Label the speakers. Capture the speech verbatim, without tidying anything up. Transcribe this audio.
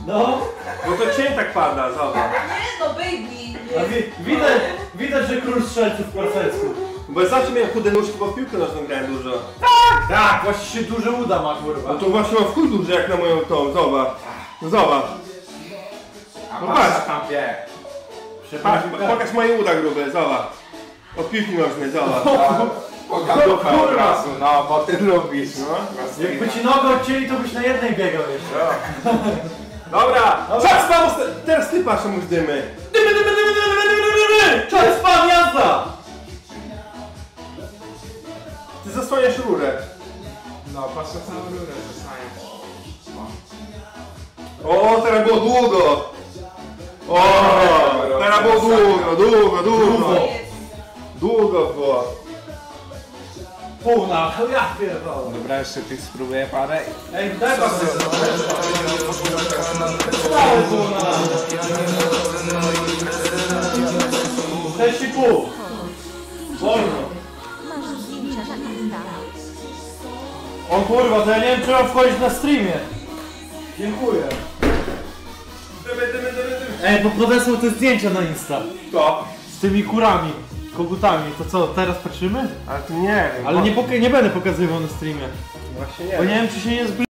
Speaker 1: No.
Speaker 2: Bo to cień tak pada, zobacz.
Speaker 3: Nie no, baby.
Speaker 1: A wi widać, widać, że król strzelców w porcelsku.
Speaker 2: Bo ja zawsze miałem chude nóżki, bo w piłkę nożną grałem dużo.
Speaker 1: Tak! Tak, właśnie się duże uda ma, kurwa.
Speaker 2: No to właśnie mam w chuj duże jak na moją tą, zobacz. Zobacz.
Speaker 4: A
Speaker 2: No patrz.
Speaker 4: patrz tam wie.
Speaker 2: Patrz, pokaż moje uda grube, zobacz. Od piłki nożnej, zobacz.
Speaker 4: Pogadówka od razu, no bo ty lubisz. No.
Speaker 1: Jakby ci nogę odcięli, to byś na jednej biegał jeszcze.
Speaker 2: Dobra, czas pan, teraz ty patrz, mu dymy. Dymy, dymy, dymy, dymy, dymy, dymy.
Speaker 1: Czas pan, jazda!
Speaker 2: Ty zasłaniasz rurę.
Speaker 4: No patrz na całą rurę zostaniesz.
Speaker 2: O, teraz było długo. O, teraz było długo, długo, długo. Długo było.
Speaker 1: Pół na, ja pierdolę.
Speaker 4: Dobra, jeszcze tych spróbuję parę.
Speaker 1: Ej, daj pan sobie. Cały pół na. Sześć i pół. Wolno.
Speaker 5: Masz zdjęcia na Insta.
Speaker 1: O kurwa, to ja nie wiem, czy mam wchodzić na streamie. Dziękuję.
Speaker 2: Dymy, dymy, dymy, dymy.
Speaker 1: Ej, bo podesłał te zdjęcia na Insta.
Speaker 2: To.
Speaker 1: Z tymi kurami, kogutami. To co, teraz patrzymy?
Speaker 2: Ale tu nie wiem.
Speaker 1: Ale nie, poka nie będę pokazywał na streamie.
Speaker 2: Właśnie nie
Speaker 1: Bo
Speaker 2: wiem.
Speaker 1: nie wiem, czy się nie zbliży.